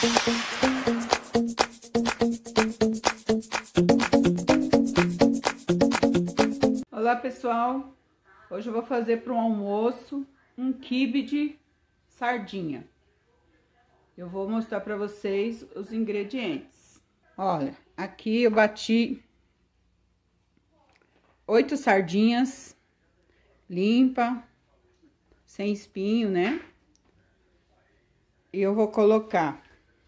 Olá pessoal, hoje eu vou fazer para um almoço um quibe de sardinha. Eu vou mostrar para vocês os ingredientes. Olha, aqui eu bati 8 sardinhas limpa, sem espinho, né? E eu vou colocar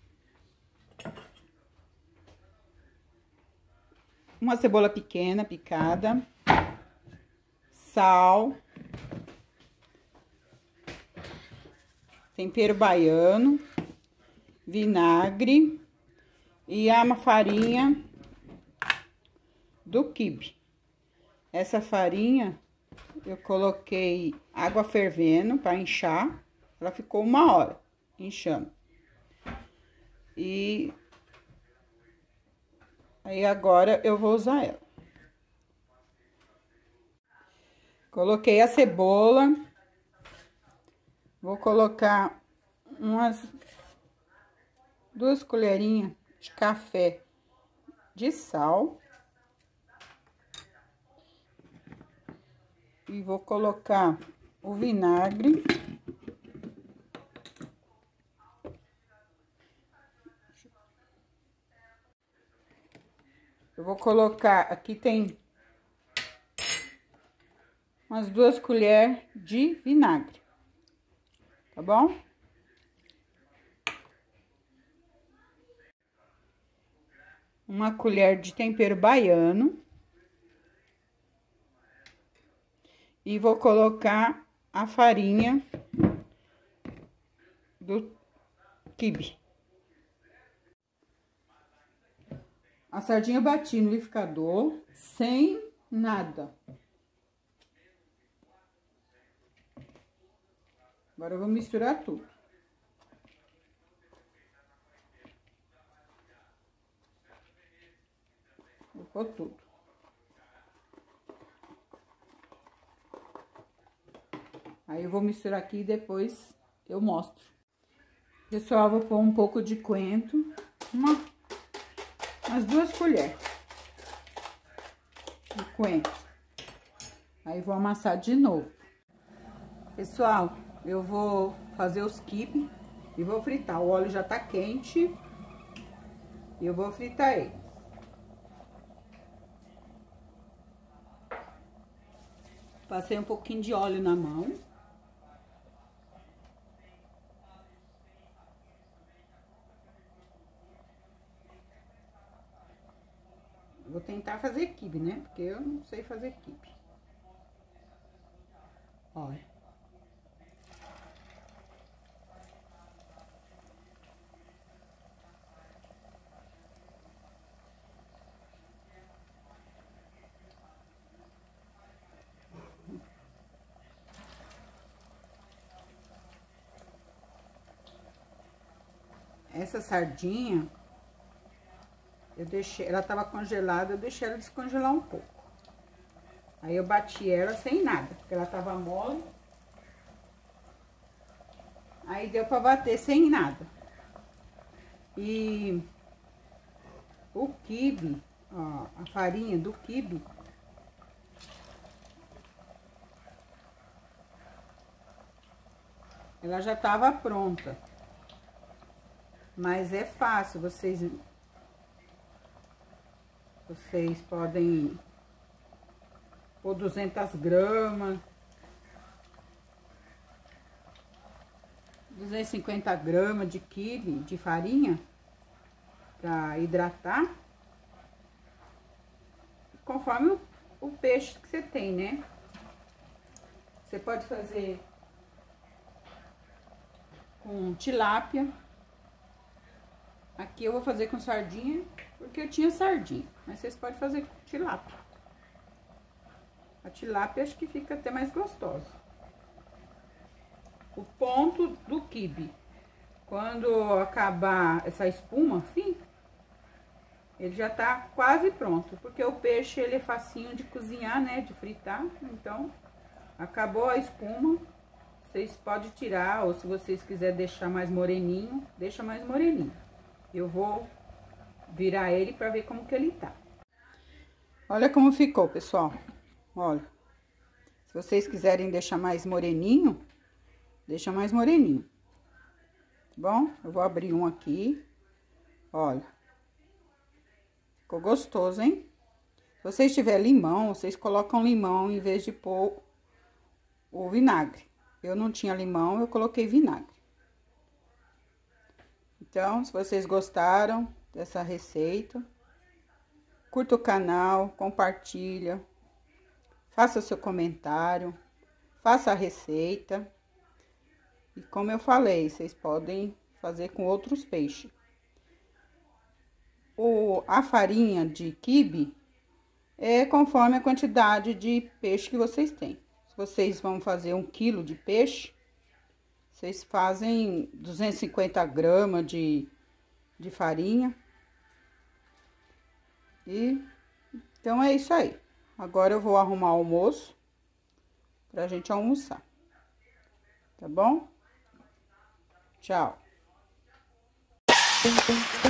uma cebola pequena picada, sal, tempero baiano, vinagre e a farinha do quibe. Essa farinha eu coloquei água fervendo para inchar, ela ficou 1 hora inchando. E aí agora eu vou usar ela. Coloquei a cebola, vou colocar umas 2 colherinhas de café de sal. E vou colocar o vinagre. Eu vou colocar, aqui tem umas 2 colheres de vinagre, tá bom? Uma colher de tempero baiano. E vou colocar a farinha do quibe. A sardinha eu bati no liquidificador sem nada. Agora eu vou misturar tudo. Vou pôr tudo. Aí eu vou misturar aqui e depois eu mostro. Pessoal, vou pôr um pouco de coentro, umas 2 colheres de coentro. Aí vou amassar de novo. Pessoal, eu vou fazer os quibe e vou fritar. O óleo já tá quente e eu vou fritar ele. Passei um pouquinho de óleo na mão. Vou tentar fazer quibe, né? Porque eu não sei fazer quibe. Olha. Essa sardinha, eu deixei, ela tava congelada, eu deixei ela descongelar um pouco. Aí eu bati ela sem nada, porque ela tava mole. Aí deu pra bater sem nada. E o quibe, ó, a farinha do quibe, ela já tava pronta. Mas é fácil, vocês podem pôr 200 gramas, 250 gramas de quibe, de farinha, pra hidratar, conforme o peixe que você tem, né? Você pode fazer com tilápia. Aqui eu vou fazer com sardinha, porque eu tinha sardinha, mas vocês podem fazer com tilápia. A tilápia acho que fica até mais gostosa. O ponto do quibe, quando acabar essa espuma, assim, ele já tá quase pronto, porque o peixe, ele é facinho de cozinhar, né, de fritar. Então, acabou a espuma, vocês podem tirar, ou se vocês quiserem deixar mais moreninho, deixa mais moreninho. Eu vou virar ele pra ver como que ele tá. Olha como ficou, pessoal. Olha. Se vocês quiserem deixar mais moreninho, deixa mais moreninho. Tá bom? Eu vou abrir um aqui. Olha. Ficou gostoso, hein? Se vocês tiverem limão, vocês colocam limão em vez de pôr o vinagre. Eu não tinha limão, eu coloquei vinagre. Então, se vocês gostaram dessa receita, curta o canal, compartilha, faça seu comentário, faça a receita. E como eu falei, vocês podem fazer com outros peixes. A farinha de quibe é conforme a quantidade de peixe que vocês têm. Se vocês vão fazer 1 quilo de peixe, vocês fazem 250 gramas de farinha. E então é isso aí. Agora eu vou arrumar o almoço pra gente almoçar. Tá bom? Tchau.